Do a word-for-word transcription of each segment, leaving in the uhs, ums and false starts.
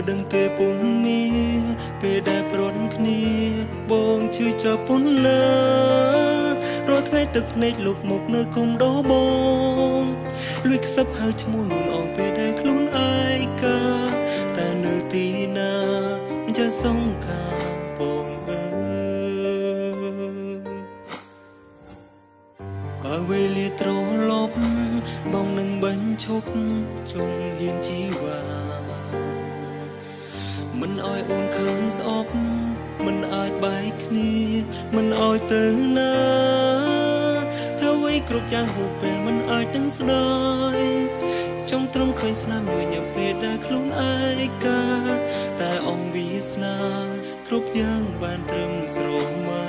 ដឹងទេពុំមានពេលដែលប្រន់គ្នាបងឈឺចាប់ប៉ុណ្ណារាល់ថ្ងៃទឹកភ្នែកលុបមុខនៅគុំដោបងលួចខ្សឹបហើយឈ្មោះនួនអងពេលដែលខ្លួនឯកាតែនៅទីណាจะสงขาបងអើយបើវេលាត្រឡប់បងនឹងបញ្ឈប់ជុំហ៊ានជីវ៉ាមិនអោយអូនខឹងស្អប់មិនអាចបែកគ្នាមិនអោយទៅណាធ្វើអ្វីគ្រប់យ៉ាងហូបពេលមិនអាចនឹងស្ដាយចង់ត្រឹមឃើញស្នាមមួយញ៉ាំពេលដែលខ្លួនឯកាតែអងវាសនាគ្រប់យ៉ាងបានត្រឹមស្រមៃ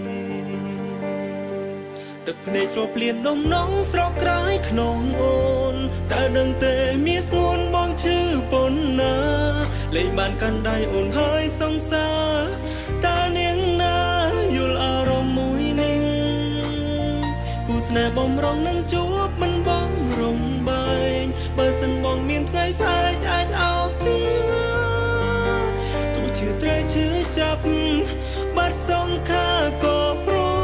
ទឹកភ្នែករាប់លានដុំនងស្រកក្រោយក្នុងអូនតើដឹងទេមានស្ងួនបងឈឺប៉ុណ្ណាលែងបានកាន់ដៃអូនហើយសង្សារតើនាងណាយល់អារម្មណ៍មួយនេះគូស្នេហ៍បំរុងនឹងជួបមិនបងរំបែងបើសិនបងមានថ្ងៃស្អែកអាចអោបជឿទោះឈឺត្រូវឈឺចាប់បាត់សង្ខារក៏ព្រម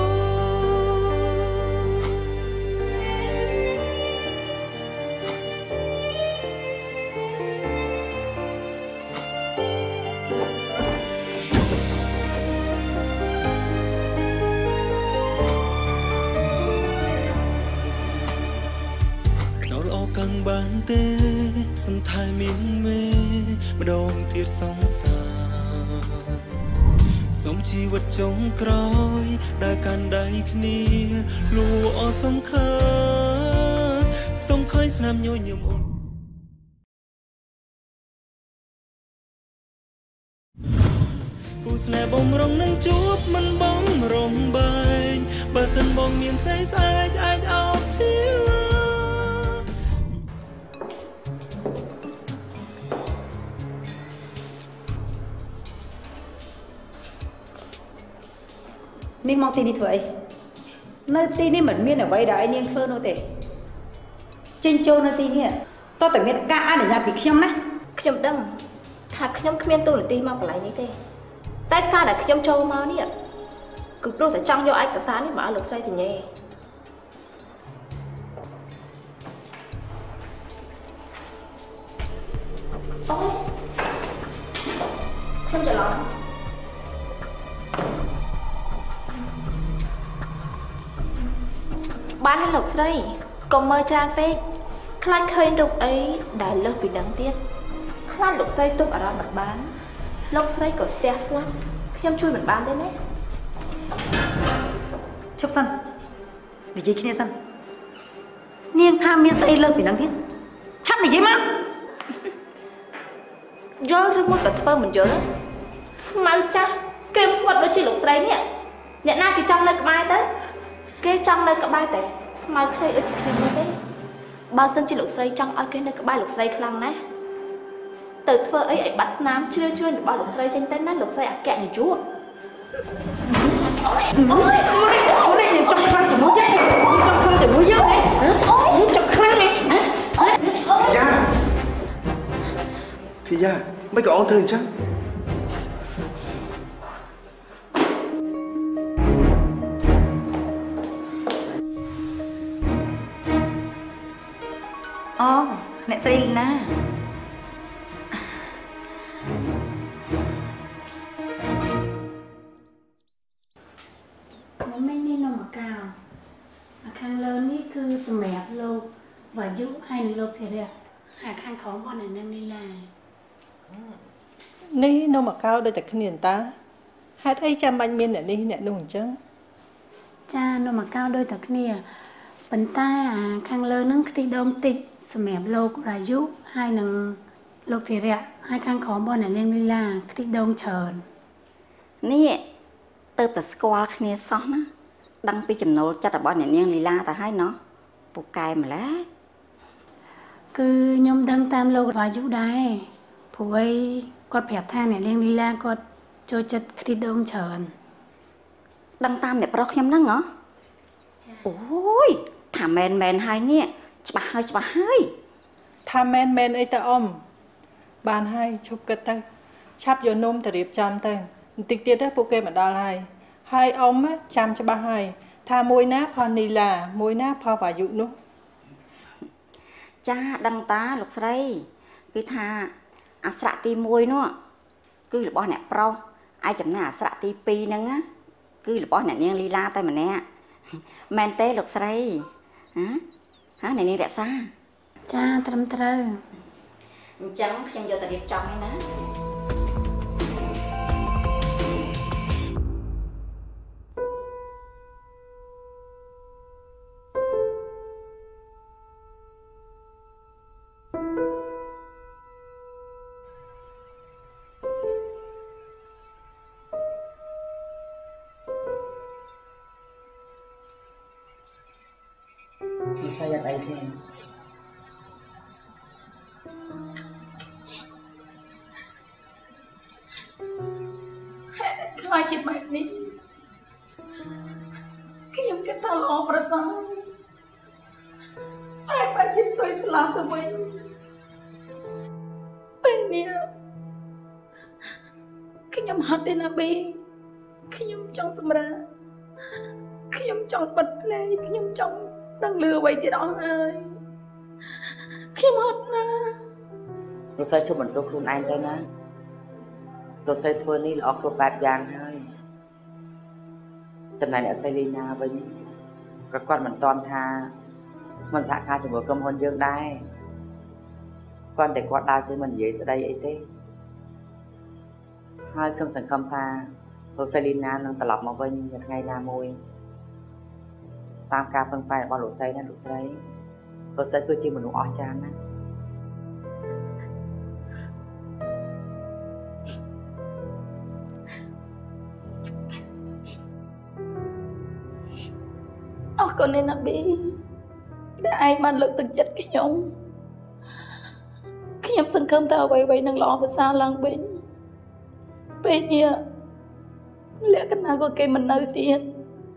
កាន់បានទេសន្តាយមានមេម្ដងទៀតសង្សារសូមជីវិតចុងក្រោយដែលកាន់ដៃគ្នាលួអសង្ខារសូមឃើញស្នាមញញឹមអូនគូស្នេហ៍បំរុងនឹងជួបមិនបងរំបែងបើសិនបងមានថ្ងៃស្អែកអាចអោបឈឺនេះមកទីនេះធ្វើអីនៅទីនេះមិនមានអ្វីដែលឲ្យនាងធ្វើនោះទេចេញចូលនៅទីនេះតើតែមានការអនុញ្ញាតពីខ្ញុំណាខ្ញុំដឹងថាខ្ញុំគ្មានទូនាទីមកកន្លែងនេះទេតែការដែលខ្ញុំចូលមកនេះគឺព្រោះតែចង់យកឯកសារនេះមកឲ្យលោកស្រីសញ្ញេអូខ្ញុំច្រឡំបានហើយលោកស្រីកុំមើលច្រើនពេកខ្លាចឃើញរូបអីដែលលើសពីនឹងទៀតខ្លាចលោកស្រីទប់អារម្មណ៍មិនបានលោកស្រីក៏ស្ទះស្លាប់ខ្ញុំជួយមិនបានទេណាជប់សិននិយាយគ្នាសិននាងថាមានស្អីលើសពីនឹងទៀតឆាប់និយាយមកយល់ឬមកក៏ធ្វើមិនយល់ស្មៅចាស់គេស្វិតដូចជាលោកស្រីនេះអ្នកណាគេចង់នៅក្បែរទៅគេចង់នៅក្បែរតែស្មៅខ្ចីដូចជាខ្ញុំទេបើសិនជាលោកស្រីចង់ឲ្យគេនៅក្បែរលោកស្រីខ្លាំងណាស់ទៅធ្វើអីឲ្យបាត់ស្នាមជ្រឿជ្រឿនរបស់លោកស្រីចេញទៅណាលោកស្រីអគ្គនាយកអូយអូយអូយចង់ខ្លាំងជាមួយទេចង់ខ្លាំងជាមួយយើងហ៎អូយចង់ខ្លាំងនេះហ៎យ៉ាធីយ៉ាមិនក៏អូនធ្វើអញ្ចឹងអូអ្នកស្រីលីណាខ្ញុំមិននេះនំកៅអាខាងលើនេះគឺសម្រាប់លោកវាយុហើយនឹងលោកធីរៈហើយខាងក្រោមរបស់អ្នកនាងលីឡានេះនំកៅដូចតែគ្នាតាហេតុអីចាំបាច់មានអ្នកនេះអ្នកនោះអញ្ចឹងចានំកៅដូចតែគ្នាប៉ុន្តែអាខាងលើនឹងខ្ទិះដូងតិចសម្រាប់លោករាយុហើយនឹងលោកធីរៈហើយខាងក្រោមរបស់អ្នកនាងលីឡាខ្ទិះដូងច្រើននេះទៅតែស្គាល់គ្នាសោះណាដឹងពីចំណូលចិត្តរបស់អ្នកនាងលីឡាទៅហើយណោះពូកែម្ល៉េះគឺខ្ញុំដឹងតាមលោករាយុដែរព្រោះអីគាត់ប្រាប់ថាអ្នកនាងលីឡាគាត់ចូលចិត្តខ្ទិះដូងច្រើនដឹងតាមអ្នកប្រុសខ្ញុំហ្នឹងហ៎អូយថាមែនមែនហើយនេះច្បាស់ហើយច្បាស់ហើយថាមែនមែនអីតើអ៊ំបានហើយឈប់គិតទៅឆាប់យកនំទៅរៀបចំទៅបន្តិចទៀតពួកគេមកដល់ហើយហើយអ៊ំចាំច្បាស់ហើយថាមួយណាផនីឡាមួយណាផវាយុនោះចាដឹងតាលោកស្រីគឺថាអាស្រៈទីមួយនោះគឺរបស់អ្នកប្រុសឯចំណែកអាស្រៈទីពីរហ្នឹងគឺរបស់អ្នកនាងលីឡាតែម្នាក់មែនទេលោកស្រីហ៎ហ៎អ្នកនាងរក្សាចាត្រឹមត្រូវអញ្ចឹងខ្ញុំយកទៅរៀបចំហើយណា saya tak ada. Kalau cip macam ni, kita kata Allah perasaan. Apa cip tu Islam tu pun. Penia, kita mati nabi, kita cang semra, kita cang petlai, kita cang đang lừa vậy thì đó ơi khi mất nè rồi sao cho mình tôi luôn anh thôi nè rồi sao thôi đi là ốc bạc giang thôi trận này là Selina với các con mình toàn tha mình xả kha cho bữa cơm hôn dương đây con để quạt đau cho mình dễ sẽ đây ấy thế hai cơm sẵn không tha rồi Selina nó tập lọc mà với nhật ngày nào môiตามการฟังไปบอลหลุดไซนั่นหลุดไซหลุดไซคือจริงเหมือนหนูออจานนะอ๋อคนในนับบีได้ไอ้มันเลิกตึกจัดขยมขยมสังคมตาไว้ไว้นั่งรอภาษาลังเบนเป็นเนี่ยเลี้ยกันนาก็เกมันเนื้อเตียน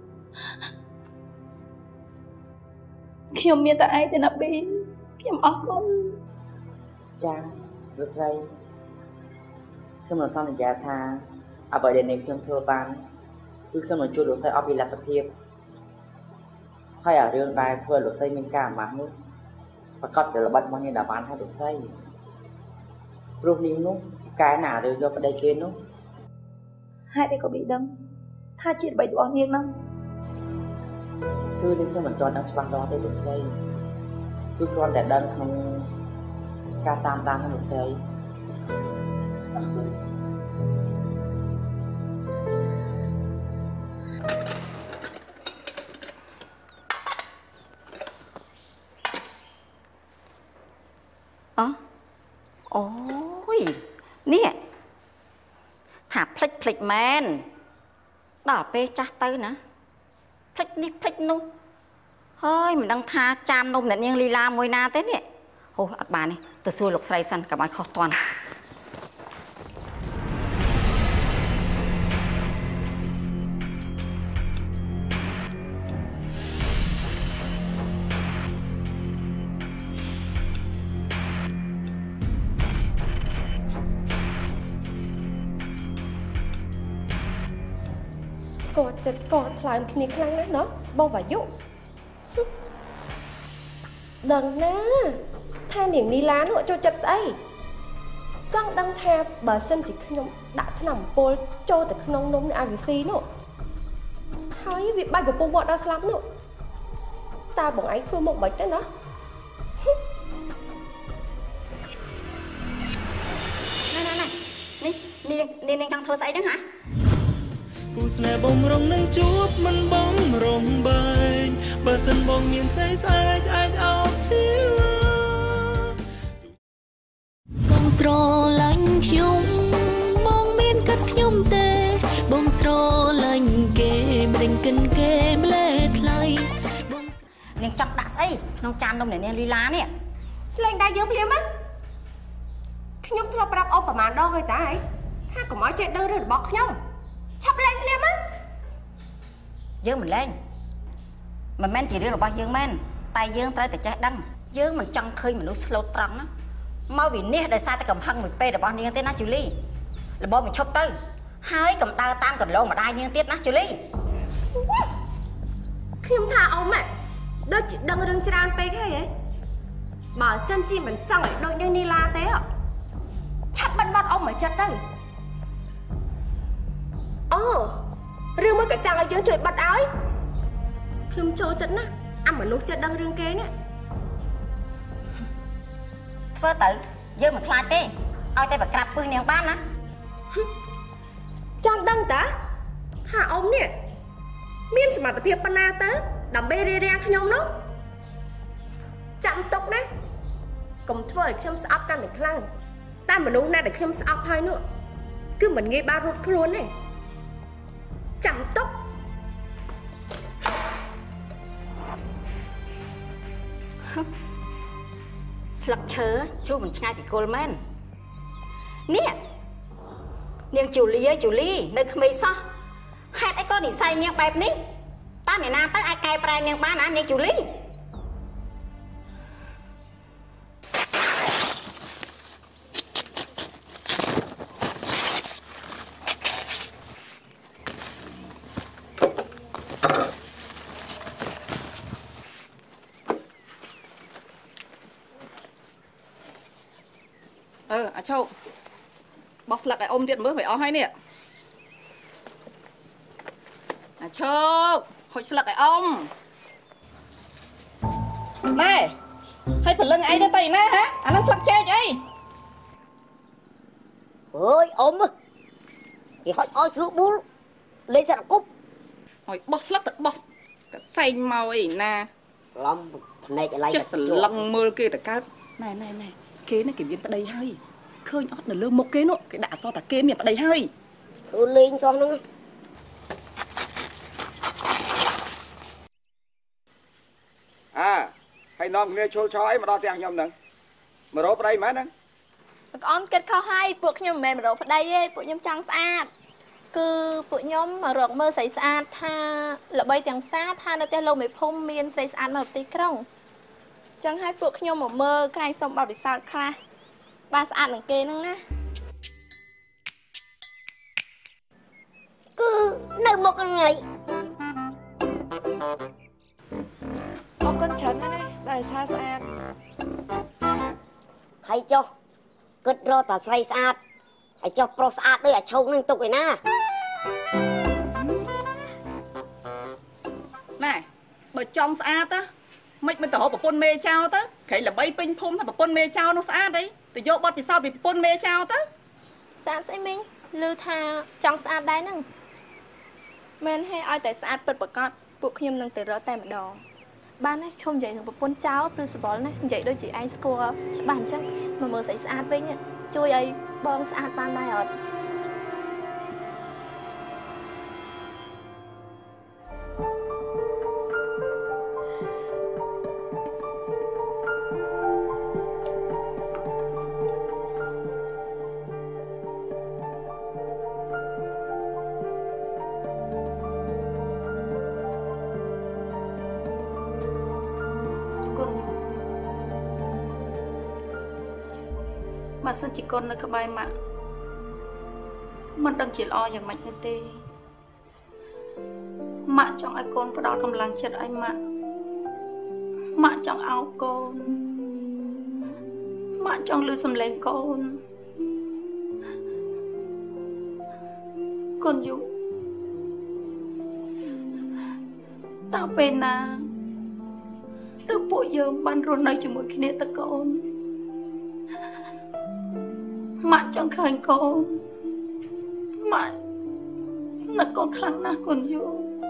ខ្ញុំមានតែឯងទេណាប៊ីខ្ញុំអរគុណចាលោកស្រីខ្ញុំនឹងសន្យាថាអ្វីដែលនាងខ្ញុំធ្វើបានគឺខ្ញុំនឹងជួយលោកស្រីអស់ពីលទ្ធភាពហើយអារឿងដែលធ្វើលោកស្រីមានការអាម៉ាស់នោះប្រកបជាល្បិចរបស់នាងដែលបានឲ្យលោកស្រីព្រោះនាងនោះកែណារឿងយកប្តីគេនោះហេតុអីក៏ប៊ីដឹងថាជាល្បិចរបស់នាងហ្នឹងគឺនាងខ្ញុំមិនទាន់ដឹងច្បាស់លាស់ទេលោកស្រីគឺគ្រាន់តែដឹងក្នុងការតាមតាមរបស់លោកស្រីអអូយនេះថាផ្លិចផ្លិចមែនដល់ពេលចាស់ទៅណាផ្លិចនេះផ្លិចនោះហើយមិនដឹងថាចាននំអ្នកនាងលីឡាមួយណាទេនេះអូអត់បានទេទៅសួរលោកស្រីសិនកុំឲ្យខុសទាន់គាត់ចិត្តស្គាល់ថ្លើមគ្នាខ្លាំងណាស់ណោះបងបាយុដឹងណាថានាងនីឡានោះចូលចិត្តស្អីចង់ដឹងថាបើសិនជាខ្ញុំដាក់ថ្នាំអំពុលចូលទៅក្នុងនំអាវីស៊ីនោះហើយវាបាច់កំពុងវត្តដល់ស្លាប់នោះតើបងឯងធ្វើមុខមិនទៅណាណែណែណែនេះនេះនាងចង់ធ្វើស្អីហ្នឹងហ៎គូស្នេហ៍បំរុងនឹងជួបមិនបំរុងបែកបើសិនបងមានថ្ងៃស្អែកអាចអោបជីវ៉ាបងស្រឡាញ់ខ្ញុំបងមានកាត់ខ្ញុំទេបងស្រឡាញ់គេមិនដឹងកិនគេម្លេះថ្លៃបងនាងចង់ដាក់ស្អីក្នុងចាននំអ្នកនាងលីឡានេះលេងដែរយើងភ្លាមណាខ្ញុំធ្លាប់ប្រាប់អូប្រហែលដងហើយតាឯងថាកុំឲ្យចេះដឹងរឿងរបស់ខ្ញុំឆាប់លេងភ្លាមណាយើងមិនលេងមិនមែនជារឿងរបស់យើងមែនតែយើងត្រូវតែចេះដឹងយើងមិនចង់ឃើញមនុស្សស្លូតត្រង់ណាមកវិនិច្ឆ័យដោយសារតែកំហឹងមួយពេលរបស់នាងទេណាជូលីលបងមិនឈប់ទៅហើយកំដៅតាមកន្លងម្ដាយនាងទៀតណាជូលីខ្ញុំថាអ៊ំហ៎ដូចជាដឹងរឿងច្រើនពេកហើយហ៎បើសិនជាមិនចង់ឲ្យដូចនាងនីឡាទេឆាប់បិទបាត់អ៊ំមកចិត្តទៅអូរឿងមួយក៏ចង់ឲ្យយើងជួយបិទឲ្យខ្ញុំចូលចិត្តណាអាមនុស្សចិត្តដឹងរឿងគេណាធ្វើទៅយើងមិនខ្លាចទេឲ្យតែបក្រាប់ពឹសនាងបានណាចង់ដឹងតាថាអ៊ំនេះមានសមត្ថភាពប៉ុណ្ណាទៅដើម្បីរារាំងខ្ញុំនោះចាំទុកណាកុំធ្វើឲ្យខ្ញុំស្អប់កាន់តែខ្លាំងតែមនុស្សណាដែលខ្ញុំស្អប់ហើយនោះគឺមិនងាយបានរត់ខ្លួនទេចាំទុកស្លឹកឈើជួមិនឆ្ងាយពីគល់មែននេះនាងជូលីជូលីនៅក្មេងសោះហេតុអីក៏និស័យនាងបែបនេះតើអ្នកណាទៅអាចកែប្រែនាងបានណានាងជូលីអឺអាឈោកបោះស្លឹកឲ្យអ៊ំទៀតមើលមិនអស់ហើយនេះអាឈោកហុចស្លឹកឲ្យអ៊ំណែហើយព្រលឹងអីទៅទៅណាហ៎អានឹងស្លឹកចេកអីអើយអ៊ំគេហុចឲ្យស្រួលប៊ូលលេងសត្វគប់ហើយបោះស្លឹកទៅបោះកសែងមកអីណាឡំភ្នែកឲ្យឡៃចិត្តស្លឹងមើលគេទៅកើតណែណែណែគេនេះគេមានប្តីហើយឃើញអត់នៅលើមុខគេនោះគេដាក់អសរថាគេមានប្តីហើយធ្វើលេងសោះហ្នឹងអើហើយនាំគ្នាឈុលឆោអីមកដល់ផ្ទះខ្ញុំហ្នឹងមករកប្តីមែនហ្នឹងបងអ៊ំគិតខុសហើយពួកខ្ញុំមិនមែនមករកប្តីទេពួកខ្ញុំចង់ស្អាតគឺពួកខ្ញុំមករកមើលស្រីស្អាតថាល្បីទាំងផ្សារថានៅផ្ទះលោកមេភូមិមានស្រីស្អាតមកទីក្រុងចឹងហើយពួកខ្ញុំមកមើលក្រែងសុំបទពិសោធន៍ខ្លះបានស្អាតនឹងគេហ្នឹងណាគឺនៅមុខថ្ងៃអរគុណច្រើនណាស់ដែលស្អាតស្អាតហើយចុះគិតរកតែស្រីស្អាតហើយចុះប្រុសស្អាតដូចអាឈោកនឹងទុកឯណាណែបើចង់ស្អាតណាមិនមិនទៅរកប្រពន្ធមេចោលទៅក្រែងល្បីពេញភូមិថាប្រពន្ធមេចោលនោះស្អាតអីទៅយកបទពិសោធន៍ពីប្រពន្ធមេចោលទៅស្អាតស្អីមីងឮថាចង់ស្អាតដែរហ្នឹងមែនហេឲ្យតែស្អាតពិតប្រាកដពួកខ្ញុំនឹងទៅរកតែម្ដងបានណាឈុំនិយាយនឹងប្រពន្ធចោលព្រឺសបល់ណានិយាយដូចជាឯងស្គាល់ច្បាស់អញ្ចឹងមកមើលស្អីស្អាតវិញជួយឲ្យបងស្អាតបានដែរអត់បើសិនជាកូននៅក្បែរម៉ាក់មិនដឹងជាល្អយ៉ាងម៉េចនោះទេម៉ាក់ចង់ឲ្យកូនផ្ដល់កម្លាំងចិត្តឲ្យម៉ាក់ម៉ាក់ចង់អោបកូនម៉ាក់ចង់ឮសំឡេងកូនកូនយូតើពេលណាតើពួកយើងបានរស់នៅជាមួយគ្នាតើកូនម៉ាក់ចង់ឃើញកូនម៉ាក់នឹកកូនខ្លាំងណាស់កូនយូ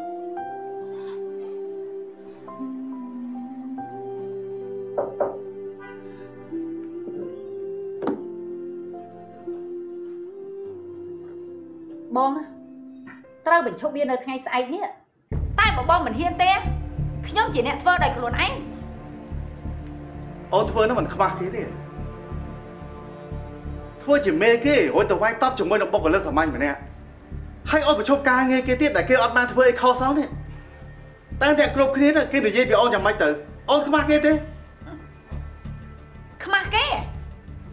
បងត្រូវបញ្ឈប់វានៅថ្ងៃស្អែកនេះតែបើបងមិនហ៊ានទេខ្ញុំជាអ្នកធ្វើដោយខ្លួនឯងអូនធ្វើនោះមិនខ្វះគេទេធ្វើជាមេគេរួចទៅវាយតប់ជាមួយនឹងបុគ្គលិកសាមញ្ញម្នាក់ហើយអូនប្រជុំការងារគេទៀតដែលគេអត់បានធ្វើអីខុសសោះនេះតែអ្នកគ្រប់គ្នាគេនិយាយពីអូនយ៉ាងម៉េចទៅអូនខ្មាស់គេទេខ្មាស់គេ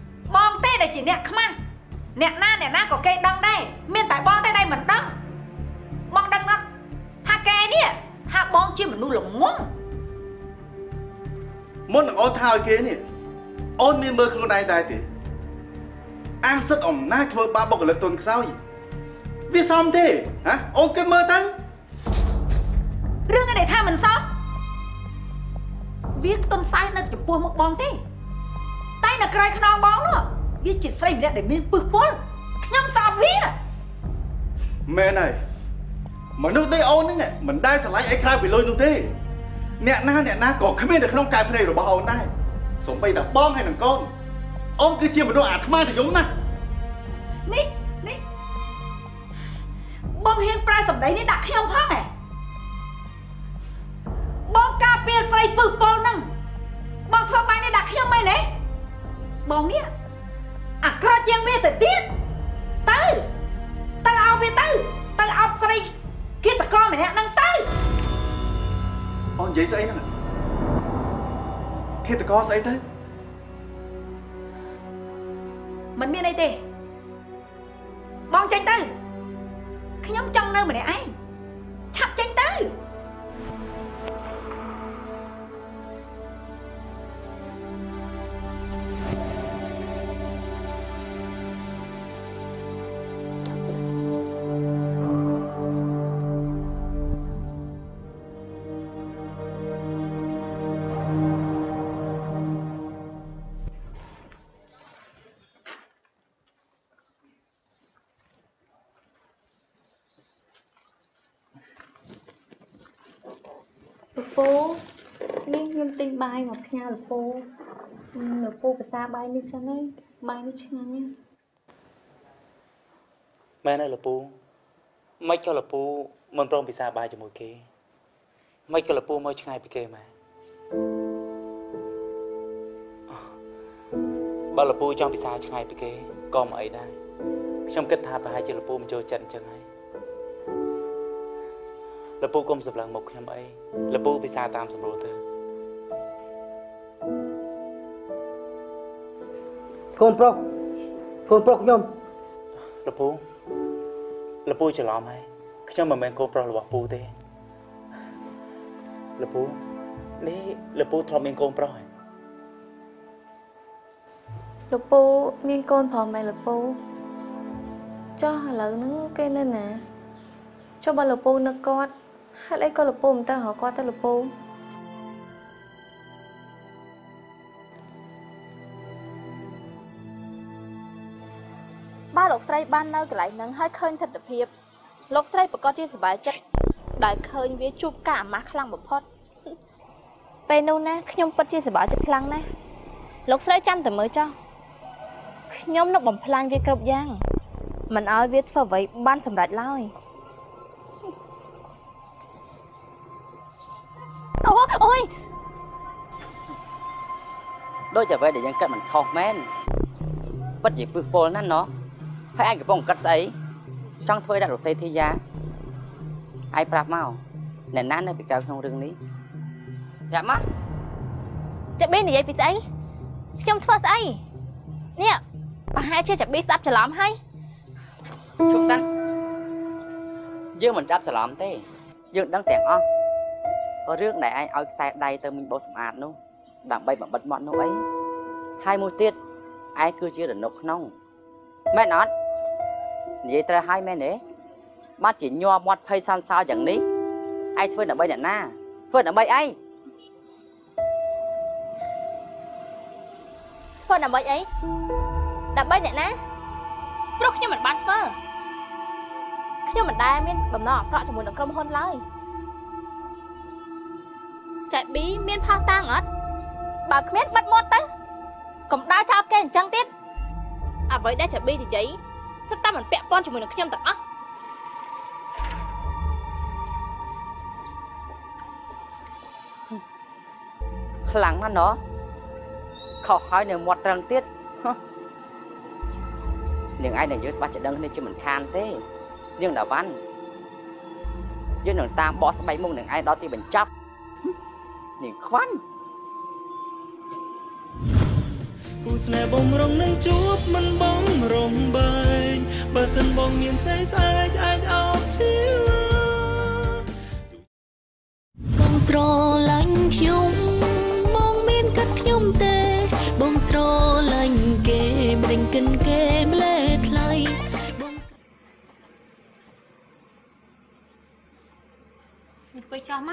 ដែលជាអ្នកខ្មាស់អ្នកណាអ្នកណាក៏គេដឹងដែរមានតែបងតែដៃមិនដឹងបងដឹងអត់ថាគេនេះថាបងជាមនុស្សល្ងងមុននឹងអូនថាឲ្យគេនេះអូនមានមើលខ្លួនឯងដែរទេអាងសិតអំណាចធ្វើបាបបុគ្គលិកទុនខ្សោយវាសមទេហ៎អូនគិតមើលទៅរឿងនេះថាមិនសមវាទុនខ្សោយនៅចំពោះមុខបងទេតែនៅក្រៅខ្នងបងនោះវាជាស្រីម្នាក់ដែលមានពឹសពលខ្ញុំសោកវាមែនហើយមនុស្សដូចអូនហ្នឹងមិនដែលស្រឡាញ់អីក្រៅពីលុយនោះទេអ្នកណាអ្នកណាក៏គ្មាននៅក្នុងកែវភ្នែករបស់អូនដែរសូម្បីតែបងហើយនឹងកូនអូនគឺជាមនុស្សអាត្មានិយមណាស់នេះនេះបងហ៊ានប្រើសម្ដីនេះដាក់ខ្ញុំផងហ៎បងការពារស្រីពឹសពលហ្នឹងបងធ្វើបែបនេះដាក់ខ្ញុំមែនទេបងនេះអាក្រក់ជាងវាទៅទៀតទៅទៅឲ្យវាទៅទៅអត់ស្រីគិតតកម្នាក់ហ្នឹងទៅអូននិយាយស្អីហ្នឹងគិតតកស្អីទៅមិនមានអីទេបងចេញទៅខ្ញុំចង់នៅម្នាក់ឯងឆាប់ចេញទៅពូនេះខ្ញុំទិញបាយមកផ្ញើលោកពូលោកពូភាសាបាយនេះសិនហើយបាយនេះឆ្ងាញ់ណាស់មែនហើយលោកពូមិនក៏លោកពូមិនព្រមភាសាបាយជាមួយគេមិនក៏លោកពូមកឆ្ងាយពីគេម៉ែបើលោកពូចង់ភាសាឆ្ងាយពីគេក៏មិនអីដែរខ្ញុំគិតថាប្រហែលជាលោកពូមិនចូលចិត្តអញ្ចឹងហើយលោកពូកុំសម្លឹងមកខ្ញុំអីលោកពូពិសាតាមសម្រួលទៅកូនប្រុសកូនប្រុសខ្ញុំលោកពូលោកពូច្រឡំហើយខ្ញុំមិនមែនកូនប្រុសរបស់ពូទេលោកពូនេះលោកពូធ្លាប់មានកូនប្រុសហើយលោកពូមានកូនប្រុសមែនលោកពូចុះឥឡូវហ្នឹងគេនៅណាចុះបើលោកពូនឹកគាត់ហេតុអីក៏លោកពូមិនទៅរកគាត់ទៅលោកពូបើលោកស្រីបាននៅកន្លែងហ្នឹងហើយឃើញទស្សនភាពលោកស្រីប្រកាសជាសប្បាយចិត្តដែលឃើញវាជួបការអាម៉ាស់ខ្លាំងបំផុតពេលនោះណាខ្ញុំពិតជាសប្បាយចិត្តខ្លាំងណាស់លោកស្រីចាំតែមើលចុះខ្ញុំនឹងបំផ្លាញវាគ្រប់យ៉ាងមិនឲ្យវាធ្វើអ្វីបានសម្រេចឡើយអូអូយដូចអ្វីដែលយើងគិតមិនខុសមែនពិតជាពឹសពលណាស់ណោះហើយឯងកំពុងគិតស្អីចង់ធ្វើដាក់រស័យធីយ៉ាឯងប្រាប់មកអ្នកណានៅពីក្រៅក្នុងរឿងនេះយ៉ាមកចាប៊ីនិយាយពីស្អីខ្ញុំធ្វើស្អីនេះប្រហែលជាចាប៊ីស្ដាប់ច្រឡំហើយជប់សិនយើងមិនចាប់ច្រឡំទេយើងដឹងទាំងអស់រឿងដែលឯងឲ្យខ្សែដៃទៅមីងបោសសម្អាតនោះដើម្បីបំបិតមាត់នោះអីហើយមួយទៀតឯងគឺជារនុកក្នុងមែនអត់និយាយត្រូវហើយមែនទេបាត់ជាញ័រមាត់ភ័យសន្សោយ៉ាងនេះឯងធ្វើដើម្បីអ្នកណាធ្វើដើម្បីអីធ្វើដើម្បីអីដើម្បីអ្នកណាព្រោះខ្ញុំមិនបានធ្វើខ្ញុំមិនដែលមានបំណងអាក្រក់ជាមួយនឹងក្រុមហ៊ុនឡើយចែប៊ីមានផាសតាំងអត់បើគ្មានបិទមាត់ទៅកុំដើរចោលគេអញ្ចឹងទៀតអ្វីដែលចែប៊ីនិយាយសិតតែមិនពាក់ព័ន្ធជាមួយនឹងខ្ញុំទាំងអស់ខ្លាំងណាស់ណោះខុសហើយនៅមាត់ត្រឹងទៀតនាងឯងនឹងយើងច្បាស់ចិត្តដឹងគ្នាជាមិនខានទេយើងតាវ៉ាន់យើងនឹងតាមបោះស្បែកមុខនឹងឯងដល់ទីបញ្ចប់នាងខ្វាន់គូស្នេហ៍បំរុងនឹងជួបមិនបងរំបែងបើសិនបងមានថ្ងៃស្អែកអាចអោបជីវិតបងស្រឡាញ់ខ្ញុំបងមានកាត់ខ្ញុំទេបងស្រឡាញ់គេមិនដឹងកិនគេម្លេះថ្លៃបងអង្គុយចោះមក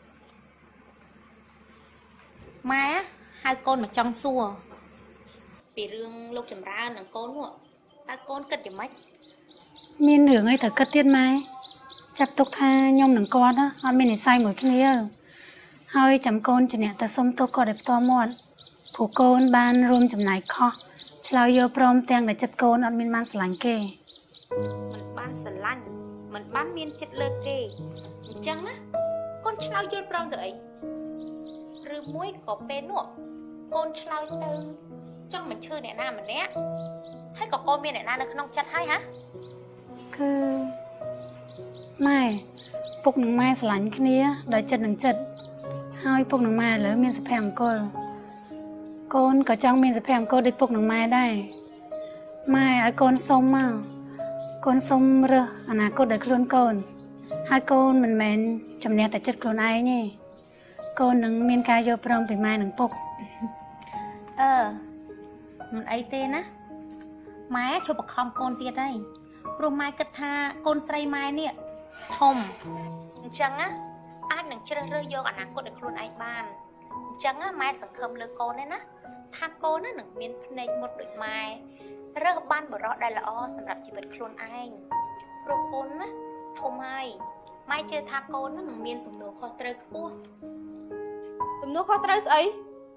ម៉ែហៅកូនមកចង់សួរពីរឿងលោកចម្រើននិងកូននោះតើកូនគិតយ៉ាងម៉េចមានរឿងអីត្រូវគិតទៀតម៉ែចាប់ទុកថាខ្ញុំនឹងគាត់អត់មាននិស្ស័យមួយគ្នាហើយចាំកូនជំនះតែសុំទោសគាត់ឲ្យផ្ទាល់មាត់ព្រោះកូនបានរួមចំណែកខុសឆ្លើយយកព្រមទាំងដែលចិត្តកូនអត់មានបានស្រឡាញ់គេមិនបានស្រឡាញ់មិនបានមានចិត្តលើគេអញ្ចឹងណាកូនឆ្លើយយល់ព្រមទៅអីឬមួយក៏ពេលនោះកូនឆ្លើយទៅចង់មិនឈឺអ្នកណាម្នាក់ហើយក៏កូនមានអ្នកណានៅក្នុងចិត្តហើយហ៎គឺម៉ែពុកនិងម៉ែស្រឡាញ់គ្នាដោយចិត្តនឹងចិត្តហើយពុកនិងម៉ែឥឡូវមានសុភមង្គលកូនក៏ចង់មានសុភមង្គលដូចពុកនិងម៉ែដែរម៉ែឲ្យកូនសុំមកកូនសុំរើសអនាគតដោយខ្លួនកូនហើយកូនមិនមែនជំនះតែចិត្តខ្លួនឯងទេកូននឹងមានការយល់ព្រមពីម៉ែនិងពុកអឺមិនអីទេណាម៉ែជប់បង្ខំកូនទៀតហើយព្រោះម៉ែគិតថាកូនស្រីម៉ែនេះធំអញ្ចឹងណាអាចនឹងជ្រើសរើសយកអនាគតឲ្យខ្លួនឯងបានអញ្ចឹងណាម៉ែសង្ឃឹមលើកូនទេណាថាកូននឹងមានភ្នែកមុតដូចម៉ែរើសបានបរិសុទ្ធដែលល្អសម្រាប់ជីវិតខ្លួនឯងព្រោះកូនណាធំហើយម៉ែជឿថាកូននឹងមានទំនួលខុសត្រូវខ្ពស់ទំនួលខុសត្រូវស្អី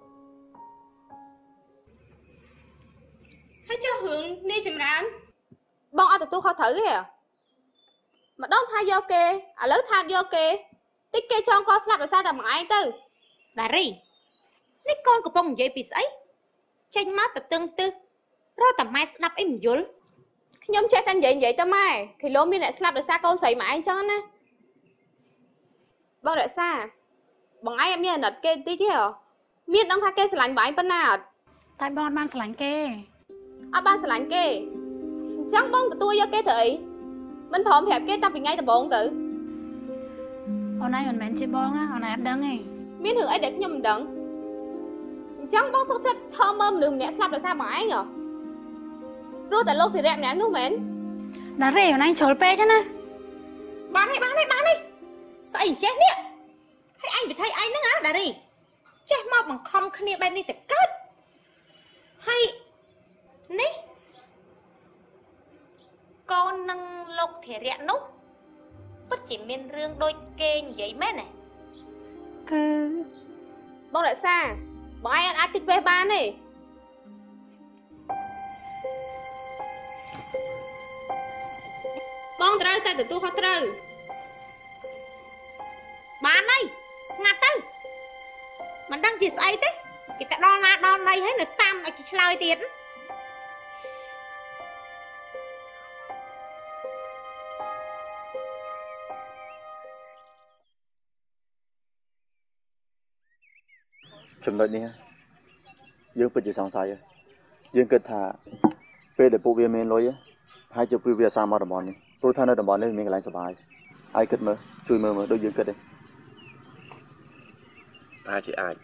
ហើយចុះរឿងនេះចម្រើនបងអត់ទទួលខុសត្រូវទេម្ដងថាយកគេឥឡូវថាយកគេតិចគេចងកស្លាប់ដោយសារតែមួយឯងទៅដារីនេះកូនកំពុងនិយាយពីស្អីចេញមកទៅតឹងទឹះរត់តែម៉ែស្ដាប់អីមិនយល់ខ្ញុំចេះតែនិយាយនិយាយទៅម៉ែគីឡូមានអ្នកស្លាប់ដោយសារកូនស្រីម៉ែឯងចឹងណាបងរក្សាបងឯងអត់មានអាណិតគេតិចទេហ៎មានដឹងថាគេស្រឡាញ់បងឯងប៉ុណ្ណាអត់តែបងអត់បានស្រឡាញ់គេអត់បានស្រឡាញ់គេអញ្ចឹងបងទទួលយកគេទៅអីមិនព្រមប្រាប់គេតាំងពីថ្ងៃដំបូងទៅអូនឯងមិនមែនជាបងណាអូនឯងអត់ដឹងទេមានរឿងអីដែលខ្ញុំមិនដឹងអញ្ចឹងបងសុខចិត្តឈរមើលមនុស្សម្នាក់ស្លាប់ដោយសារបងឯងហ៎ព្រោះតែលោកធីរៈម្នាក់នោះមែនណារ៉េអូនឯងជ្រុលពេកណាបានហើយបានហើយបានហើយស្អីចេះនេះហើយអញវិធីឯងហ្នឹងហ៎ដារីចេះមកបង្ខំគ្នាបែបនេះទៅកើតហើយនេះកូននឹងលោកធារៈនោះពិតជាមានរឿងដូចគេនិយាយមែនទេគឺបងរក្សាបងឯងអាចតិចវេះបានទេបងត្រូវតែទទួលខុសត្រូវបានហើយស្ងាត់ទៅមិនដឹងជាស្អីទេគេតែដល់ណាដល់ណីហើយនៅតាមឲ្យគេឆ្លើយទៀតចំណុចនេះយើងពិតជាសង្ស័យយើងគិតថាពេលដែលពួកវាមានលុយហើយជិះពួកវាអាសាមកតំបន់នេះព្រោះថានៅតំបន់នេះមានកន្លែងសុបាយហើយគិតមើលជួយមើលមើលដូចយើងគិតទេអាចជាអាច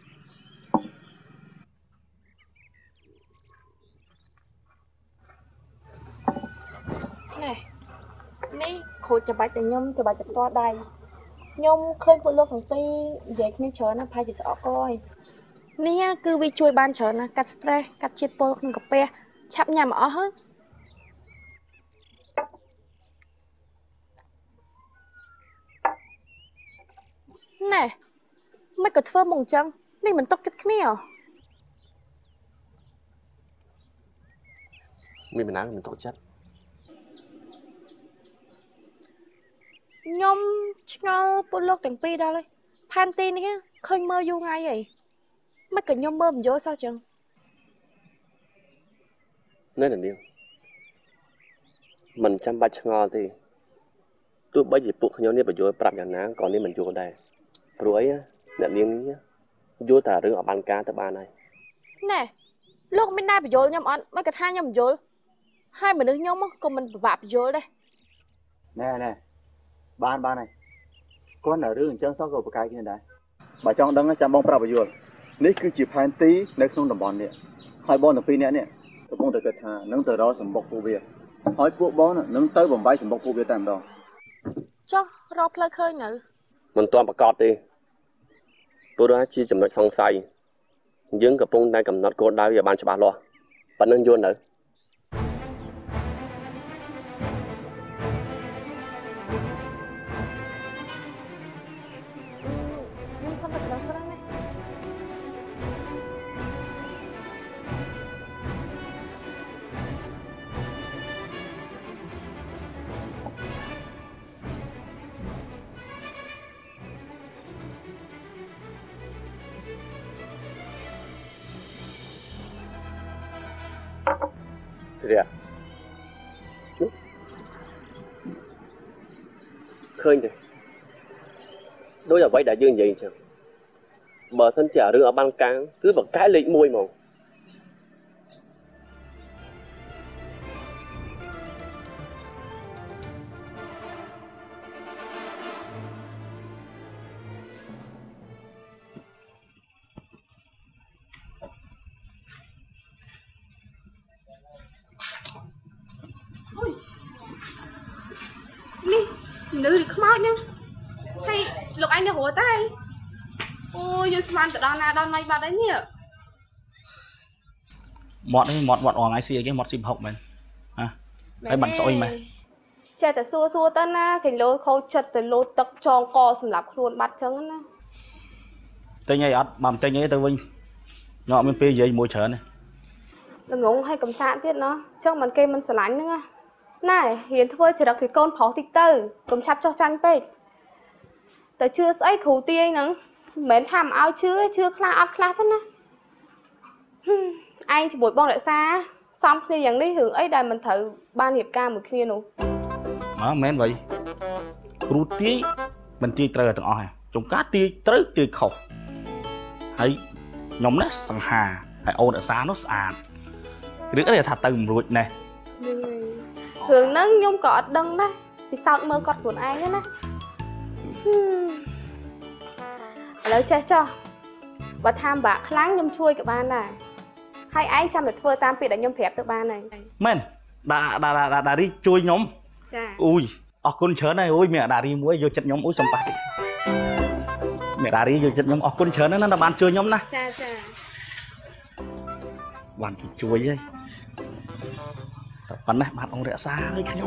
នេះនេះគ្រូច្បាច់តែខ្ញុំច្បាច់តែផ្ទាល់ដៃខ្ញុំឃើញពួកលោកទាំងពីរនិយាយគ្នាច្រើនណាស់ប្រហែលជាស្អកកហើយនេះគឺវាជួយបានច្រើនណាស់កាត់ stress កាត់ជាតិពុលក្នុងកាពះឆាប់ញ៉ាំអស់ហើយណែមិនក៏ធ្វើមកអញ្ចឹងនេះមិនຕົកចិត្តគ្នាហ៎មានបណ្ណាមិនຕົកចិត្តខ្ញុំឆ្ងល់ពួកលោកទាំងពីរដល់ហើយផានទីនេះឃើញមើលយូរថ្ងៃហើយមិនក៏ខ្ញុំមើលមិនយល់សោះចឹងនៅនាងមិនចាំបាច់ឆ្ងល់ទេទោះបីជាពួកខ្ញុំនេះបញ្យល់ប្រាប់យ៉ាងណាក៏នេះមិនយល់ដែរព្រោះអីអ្នកនាងនេះយល់តែរឿងអបានការទៅបានហើយណែលោកមានណាបញ្យល់ខ្ញុំអត់មិនក៏ថាខ្ញុំបញ្យល់ហើយមនុស្សខ្ញុំក៏មិនពិបាកបញ្យល់ដែរណែណែបានបានហើយគាត់នៅរឿងអញ្ចឹងសោះក៏ប្រកែកគ្នាដែរបើចង់ដឹងចាំបងប្រាប់បញ្យល់នេះគឺជាផែនទីនៅក្នុងតំបន់នេះហើយបងទាំងពីរនាក់នេះកំពុងតែគិតថានឹងទៅរកសម្បុកពួកវាហើយពួកបងនឹងទៅបំបីសម្បុកពួកវាតែម្ដងចុះរកផ្លូវឃើញនៅមិនទាន់ប្រកាសទេព្រោះថាជាចំណុចសង្ស័យយើងកំពុងតែកំណត់គោលដៅឲ្យបានច្បាស់លាស់ប៉ុណ្ណឹងយល់នៅទេឃើញទេដូចអ្វីដែលយើងនិយាយអញ្ចឹងបើសិនជារឿងអត់បានកាំងគឺបកកែលេខមួយហ្មងនៅខ្មោចហ្នឹងហើយលោកឯងនៅរត់តែអូយស្មានទៅដល់ណាដល់ណៃបាត់ហើយនេះមាត់នេះមាត់មាត់អងឯងស៊ីអីគេមាត់ស៊ីប្រហុកមែនហ៎ហើយបាត់ស្អុយមែនចេះតែសួរសួរទៅណាគេលោខោចិត្តទៅលោទឹកចងកសម្រាប់ខ្លួនបាត់ចឹងណាទិញអីអត់បើមិនទិញអីទៅវិញញ៉ាំអត់មានពេលនិយាយមួយច្រើនទេល្ងងឲ្យកំសាកទៀតណោះចឹងមិនគេមិនស្រឡាញ់ហ្នឹងណាណែហ៊ានធ្វើចរិតពីកូនប្រុសតិចទៅកុំឆាប់ចោះចាញ់ពេកតែជឿស្អីគ្រូទាយហ្នឹងមិនមែនថាមិនឲ្យជឿជឿខ្លះអត់ខ្លះទេណាឯងជាមួយបងរក្សាសំគ្នាយ៉ាងនេះរឿងអីដែលមិនត្រូវបានរៀបការមួយគ្នានោះអើមែនវ៉ៃគ្រូទាយមិនទាយត្រូវទាំងអស់ហើយចុងការទាយត្រូវទាយខុសហើយខ្ញុំណាសង្ហាហើយអូនរក្សានោះស្អាតរឿងអីថាទៅមិនរួចណែរឿងហ្នឹងខ្ញុំក៏អត់ដឹងដែរពិសោធន៍មើលគាត់ខ្លួនឯងណាឥឡូវចេះចុះបើថាម្បាក់ខ្លាំងខ្ញុំជួយក៏បានដែរហើយឯងចាំតែធ្វើតាមពាក្យដែលខ្ញុំប្រាប់ទៅបានហើយមែនដាដាដាដារីជួយខ្ញុំចាអូយអរគុណច្រើនហើយអូយមានអាដារីមួយយកចិត្តខ្ញុំអូយសំប៉ះតិចមានអាដារីយកចិត្តខ្ញុំអរគុណច្រើនណាស់ដែលបានជួយខ្ញុំណាចាចាបានគេជួយហើយតែប៉ុណ្ណេះបានអង្គរក្សាឲ្យខ្ញុំ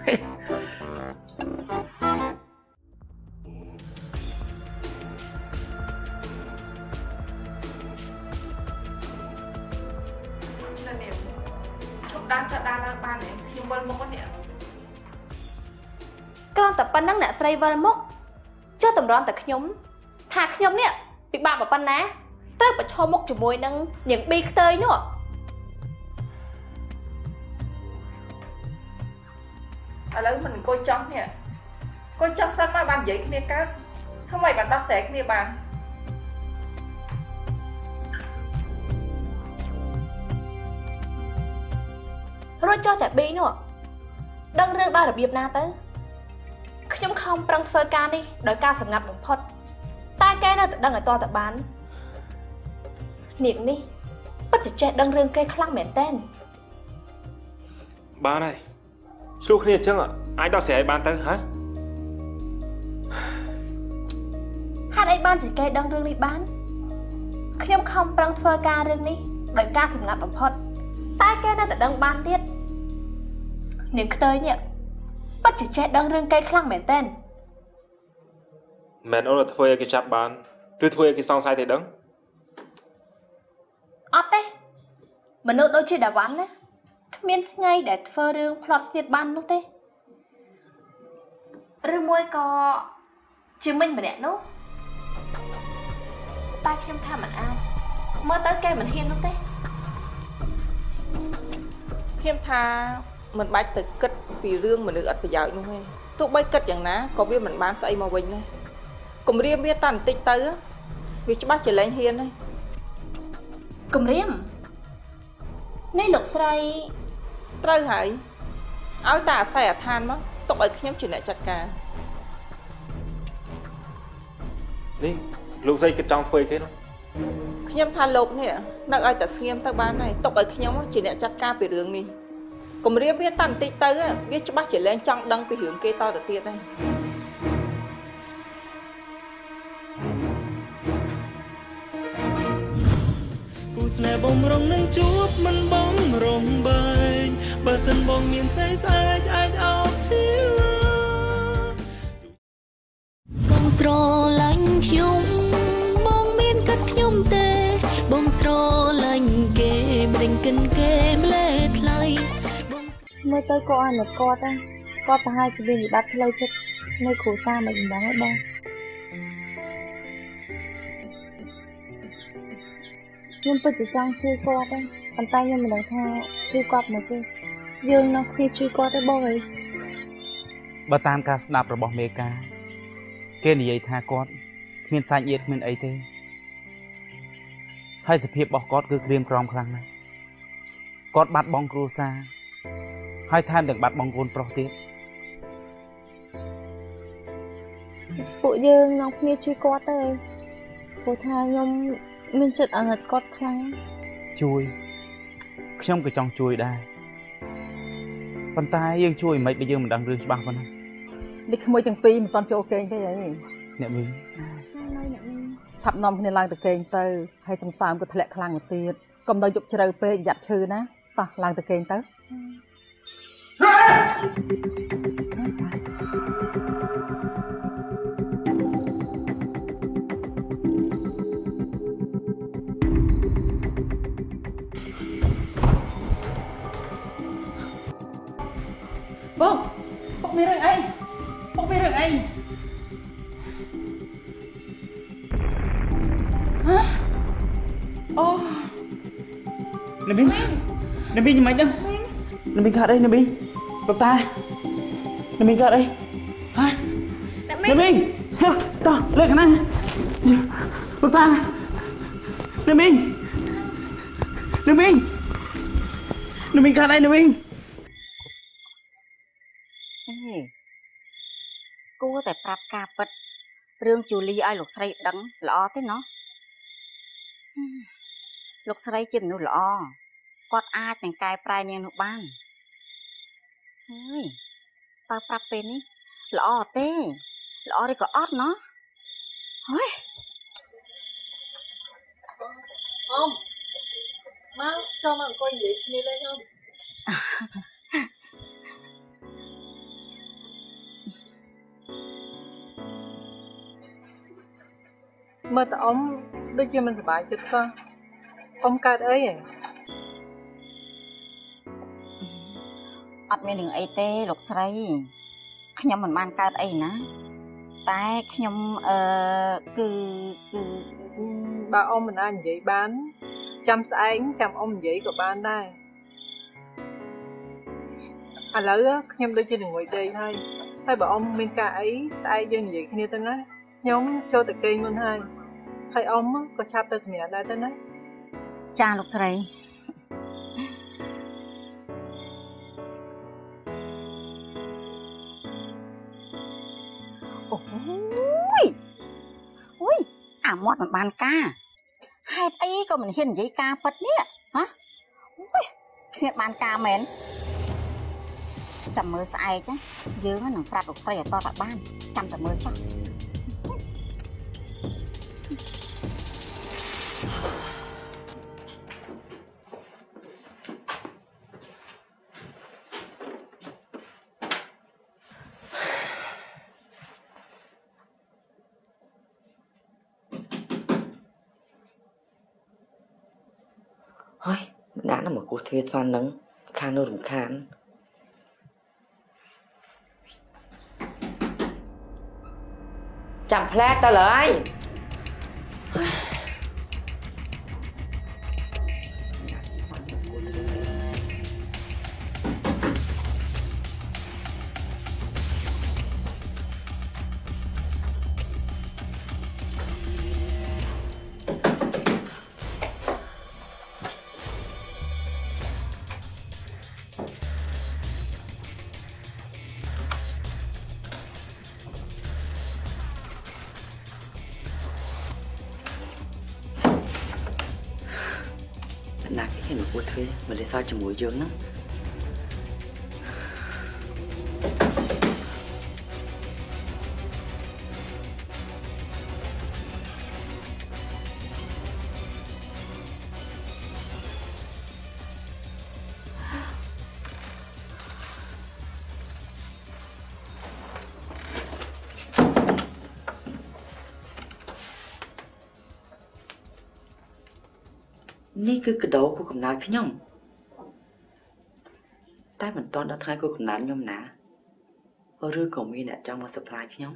ដើរចាក់ដើរឡើងបានទេខ្ញុំវិលមុខនេះគ្រាន់តែប៉ុណ្្នឹងអ្នកស្រីវិលមុខចុះតម្រាំតែខ្ញុំថាខ្ញុំនេះពិបាកប៉ុណ្ណាត្រូវប្រឈមមុខជាមួយនឹងនាងប៊ីខ្ទើយនោះឥឡូវមិនអង្គុយចោះនេះអង្គុយចោះសិនមកបាននិយាយគ្នាកើតធ្វើម៉េចបានដោះស្រាយគ្នាបានរួចចុះចាប៊ីនោះដឹងរឿងដល់របៀបណាទៅខ្ញុំខំប្រឹងធ្វើការនេះដោយការសម្ងាត់បំផុតតែគេនៅតែដឹងឲ្យតតែបាននាងនេះពិតជាចេះដឹងរឿងគេខ្លាំងមែនតើបានហើយស្រួលគ្នាអញ្ចឹងអាចដោះស្រាយបានទៅហ៎ហេតុអីបានជាគេដឹងរឿងនេះបានខ្ញុំខំប្រឹងធ្វើការរឿងនេះដោយការសម្ងាត់បំផុតតែគេនៅតែដឹងបានទៀតនាងខ្ទើយនេះពិតជាចេះដឹងរឿងគេខ្លាំងមែនតើមែនអូនធ្វើឲ្យគេចាប់បានឬធ្វើឲ្យគេសង្ស័យតែដឹងអត់ទេមនុស្សដូចជាដាវ៉ាន់ណាគ្មានថ្ងៃដែលធ្វើរឿងផ្្លាត់ស្នៀតបាននោះទេឬមួយក៏ជាមិញម្នាក់នោះតែខ្ញុំថាមិនអាចមើលទៅគេមិនហ៊ាននោះទេខ្ញុំថាមិនបាច់ទៅគិតពីរឿងមនុស្សអត់ប្រយោជន៍នោះទេទោះបីគិតយ៉ាងណាក៏វាមិនបានស្អីមកវិញដែរគំរាមវាតាន់បន្តិចទៅវាច្បាស់ជាលែងហ៊ានហើយគំរាមនេះលោកស្រីត្រូវហើយឲ្យតាអាស័យអាឋានមកទុកឲ្យខ្ញុំជាអ្នកចាត់ការនេះលោកស្រីគិតចង់ធ្វើអីគេនោះខ្ញុំថាលោកនេះនៅឲ្យតែស្ងៀមទៅបានហើយទុកឲ្យខ្ញុំជាអ្នកចាត់ការពីរឿងនេះកុំរៀបវាតាន់បន្តិចទៅវាច្បាស់ជាលែងចង់ដឹងពីរឿងគេតទៅទៀតហើយគូស្នេហ៍បំរុងនឹងជួបមិនបំរុងបែកបើសិនបងមានថ្ងៃស្អែកអាចអោបឈឺបងស្រឡាញ់ខ្ញុំបងមានកាត់ខ្ញុំទេបងស្រឡាញ់គេមិនដឹងកិនគេម្លេះថ្លៃមើលទៅក៏អាណិតគាត់ដែរគាត់ប្រហែលជាមានវិបត្តិផ្លូវចិត្តនៅគ្រួសារមិនដឹងហើយបងខ្ញុំពិតជាចង់ជួយគាត់ដែរប៉ុន្តែខ្ញុំមិនដឹងថាជួយគាត់មកទេយើងនៅគ្នាជួយគាត់ទេបងអើយបើតាមការស្ដាប់របស់មេកាគេនិយាយថាគាត់គ្មានសាច់ញាតិគ្មានអីទេហើយសភាពរបស់គាត់គឺក្រៀមក្រំខ្លាំងណាស់គាត់បាត់បង់គ្រួសារហើយថែមទាំងបាត់បង់កូនប្រុសទៀតពួកយើងនាំគ្នាជួយគាត់ទៅព្រោះថាខ្ញុំមានចិត្តអាណិតគាត់ខ្លាំងជួយខ្ញុំក៏ចង់ជួយដែរប៉ុន្តែយើងជួយមិនបើយើងមិនដឹងរឿងច្បាស់ប៉ុណ្ណានេះក្មួយទាំងពីរមិនទាន់ចូលគេងទេអីអ្នកមីងឆាប់នាំគ្នាឡើងទៅគេងទៅហើយសង្សើមក៏ធ្លាក់ខ្លាំងទៅទៀតកុំដល់យប់ជ្រៅពេកប្រយ័ត្នឈឺណាប៉ះឡើងទៅគេងទៅបងពុកមានរឿងអីពុកមានរឿងអីហ៎អូណាមីងណាមីងយ៉ាងម៉េចហ្នឹងណាមីងកាត់អីណាមីងលោកតាណាមីងកាត់អីហ៎ណាមីងតោះលើកណាលោកតាណាមីងណាមីងណាមីងកាត់អីណាមីងគួរតែប្រាប់ការពិតរឿងជូលីឲ្យលោកស្រីដឹងល្អទេណោះលោកស្រីជាមនុស្សល្អគាត់អាចនឹងកែប្រែនាងនោះបានហើយតើប្រាប់ពេលនេះល្អទេល្អឬក៏អត់ណោះហើយអ៊ំមកចូលមកអង្គុយនិយាយគ្នាលេងអ៊ំមើលតអ៊ំដូចជាមិនសប្បាយចិត្តសោះអ៊ំកើតអីហ៎អត់មានរឿងអីទេលោកស្រីខ្ញុំមិនបានកើតអីណាតែខ្ញុំអឺគឺគឺបើអ៊ំមិនអាចនិយាយបានចាំស្អែកចាំអ៊ំនិយាយក៏បានដែរឥឡូវខ្ញុំដូចជានឹងងុយដេកហើយហើយបើអ៊ំមានការអីស្អែកយើងនិយាយគ្នាទៅណាខ្ញុំចូលទៅគេងមុនហើយហើយអ៊ំក៏ឆាប់ទៅសម្រាប់ដែរទៅណាចាលោកស្រីអូយអូយអាមាត់មិនបានការហេតុអីក៏មិនហ៊ាននិយាយការពិតនេះហ៎អូយគ្មានបានការមែនចាំមើលស្អែកយើងនឹងប្រាប់លោកស្រីឲ្យតតបានចាំតែមើលចុះហើយម្នាក់ណាមកគោះទ្វារស្វានឹងខាងនោះរំខានចាំផ្លែទៅឡើយណាគេហ៊ានមកពួតធ្វើមកលេសោជាមួយយើងហ្នឹងនេះគឺកដោខួបកំណើតខ្ញុំតែមិនទាន់ដល់ថ្ងៃខួបកំណើតខ្ញុំណាឬក៏មានអ្នកចង់មក surprise ខ្ញុំ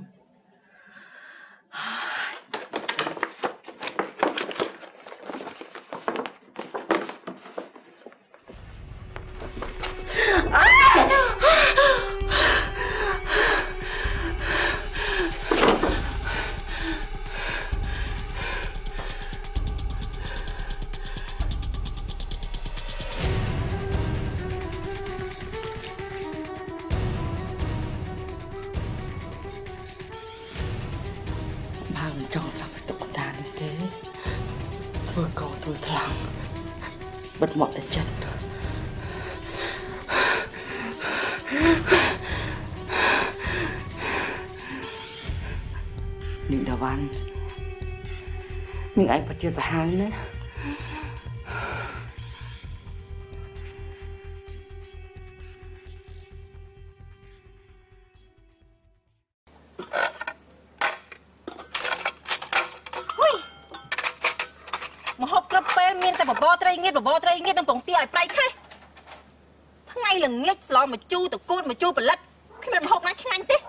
ចង់សាប់ទុកតានេះទេធ្វើកោធ្វើថ្លង់បិទមាត់តែចិត្តនាងដាវ៉ាន់នាងឯងពិតជាសាហាវណាស់បបរត្រីងៀតបបរត្រីងៀតនឹងពងទាឲ្យប្រៃខេះថ្ងៃល្ងាចស្លមកជូរតកូនមកជូរផលិតគ្មានម្ហូបណាឆ្ងាញ់ទេ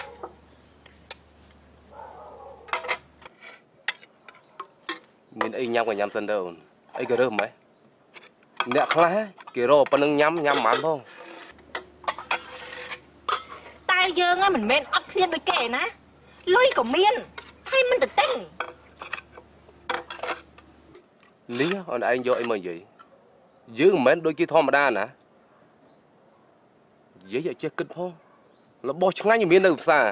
មានអីញ៉ាំក៏ញ៉ាំសិនទៅអូនអីក៏រើសម៉េចអ្នកខ្លះគេរកប៉ុណ្្នឹងញ៉ាំញ៉ាំមិនផងតែយើងមិនមែនអត់ឃ្លានដូចគេណាលុយក៏មានហើយមិនទៅទិញលីអូនឯងយកអីមកនិយាយយើងមិនមែនដូចគេធម្មតាណានិយាយឲ្យចេះគិតផងរបស់ឆ្ងាញ់មាននៅផ្សារ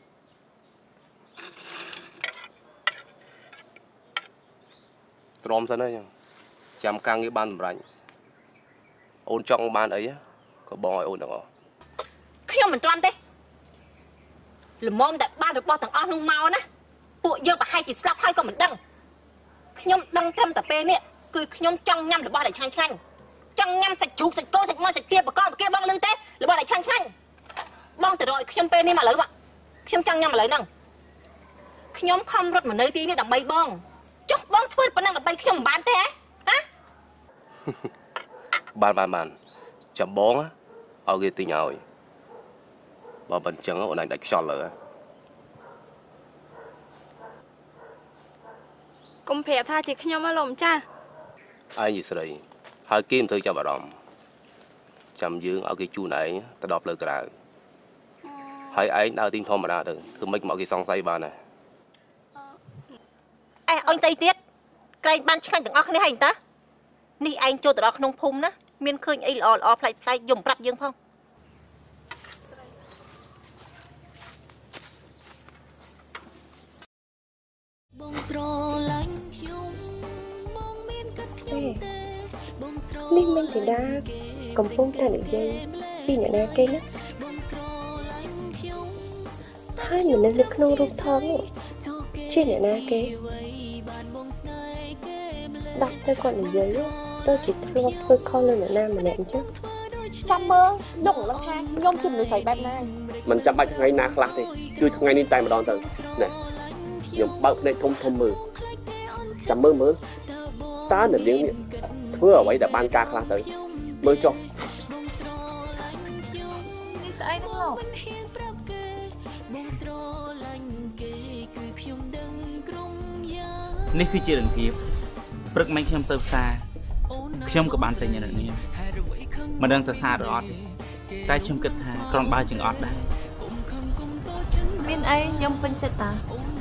ទ្រាំសិនហើយចាំការងារបានសម្រេចអូនចង់បានអីក៏បងឲ្យអូនទាំងអស់ខ្ញុំមិនទ្រាំទេល្មមតែបានរបស់ទាំងអស់នោះមកណាពួកយើងប្រហែលជាស្លាប់ហើយក៏មិនដឹងខ្ញុំដឹងត្រឹមតែពេលនេះគឺខ្ញុំចង់ញ៉ាំរបស់ដែលឆ្ងាញ់ឆ្ងាញ់ចង់ញ៉ាំសាច់ជ្រូកសាច់គោសាច់មាន់សាច់ទាបកកបកាបងលឺទេរបស់ដែលឆ្ងាញ់ឆ្ងាញ់បងទៅរកឲ្យខ្ញុំពេលនេះមកឥឡូវខ្ញុំចង់ញ៉ាំឥឡូវហ្នឹងខ្ញុំខំរត់មកនៅទីនេះដើម្បីបងចុះបងធ្វើប៉ុណ្ណឹងដើម្បីខ្ញុំមិនបានទេហ៎ហ៎បានបានបានចាំបងឲ្យគេទិញឲ្យបើមិនចឹងអូនឯងដាច់ខ្យល់លើកុំប្រាប់ថាជាខ្ញុំហ៎លោកម្ចាស់ឯងយីស្រីហើយគេមិនត្រូវចាប់អារម្មណ៍ចាំយើងឲ្យគេជូនឯងទៅដល់ផ្លូវក្រៅហើយឯងដើរទីធម្មតាទៅគឺមិនមកគេសង្ស័យបានដែរអេអញស្អីទៀតក្រែងបានឆ្ងាញ់ទាំងអស់គ្នាហើយតើនេះឯងចូលទៅដល់ក្នុងភូមិណាមានឃើញអីល្អល្អប្លែកប្លែកយកប្រាប់យើងផងបងស្រឡាញ់ខ្ញុំបងមានកាត់ខ្ញុំទេបងស្រឡាញ់នេះមិនធីតាកំពុងតែនិយាយពីអ្នកណាគេណាហើយមនុស្សនៅក្នុងរូបថតនោះជាអ្នកណាគេស្ដាប់ទៅគាត់និយាយដូចជាធ្លាប់ធ្វើខុសលើអ្នកណាម្នាក់អញ្ចឹងចាំមើលលោកនឹងថាខ្ញុំជាមនុស្សស្រីបែបណាមិនចាំបាច់ថ្ងៃណាខ្លះទេគឺថ្ងៃនេះតែម្ដងទៅណែខ្ញុំបើកភ្នែកធំធំមើលចាំមើលមើលតើអ្នកនាងនេះធ្វើអ្វីដែលបានការខ្លះទៅមើលចុះនេះស្អីទៅលោកនេះគឺជារង្គាបព្រឹកមិញខ្ញុំទៅផ្សារខ្ញុំក៏បានទិញនៅនេះមិនដឹងទៅសារឬអត់តែខ្ញុំគិតថាគ្រាន់បើជាងអត់ដែរមានអីខ្ញុំពេញចិត្តតា